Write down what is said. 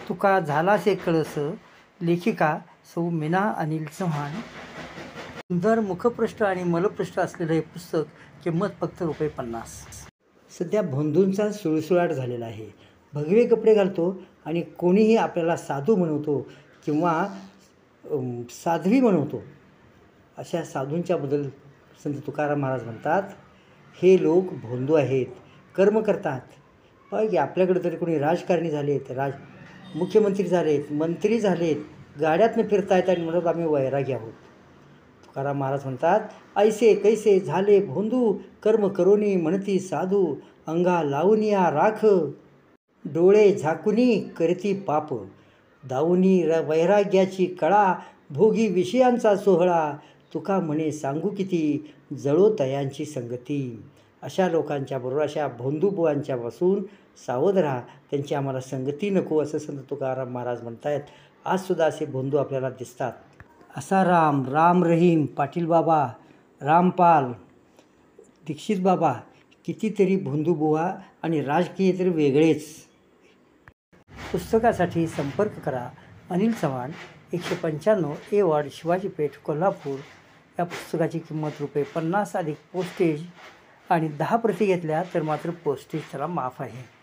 तुका झालासे कळस, लेखिका सौ मीना अनिल चव्हाण। सुंदर मुखपृष्ठ आणि मलपृष्ठ असलेलं हे पुस्तक, किंमत फक्त ₹50. सध्या भोंदूंचा सुळसुळाट झालेला आहे. भगवे कपडे घालतो आणि कोणीही आपल्याला साधू म्हणवतो किंवा साध्वी म्हणवतो. अशा साधूंच्याबद्दल संत तुकाराम महाराज म्हणतात, हे लोक भोंदू आहेत, कर्म करतात. की आपल्याकडे तरी कोणी राजकारणी झालेत, मुख्यमंत्री झालेत, मंत्री झालेत, गाड्यातनं फिरतायत आणि म्हणत आम्ही वैरागी आहोत. तुकाराम महाराज म्हणतात, ऐसे कैसे झाले भोंदू, कर्म करोनी म्हणती साधू, अंगा लावूनिया राख, डोळे झाकुनी करती पाप, दावुनी वैराग्याची कळा, भोगी विषयांचा सोहळा, तुका म्हणे सांगू किती, जळो तयांची संगती. अशा लोकांच्या बरोबर, अशा भोंदूबुवांच्यापासून सावध राहा, त्यांची आम्हाला संगती नको, असं संत तुकाराम महाराज म्हणतायत. आजसुद्धा असे भोंदू आपल्याला दिसतात. असा राम रहीम, पाटील बाबा, रामपाल, दीक्षित बाबा, कितीतरी भोंदूबुवा आणि राजकीय तर वेगळेच. पुस्तकासाठी संपर्क करा अनिल चव्हाण, 195 ए वार्ड, शिवाजी पेठ, कोल्हापूर. या पुस्तकाची किंमत ₹50 अधिक पोस्टेज, आणि 10 प्रती घेतल्या तर मात्र पोस्टेज त्याला माफ आहे.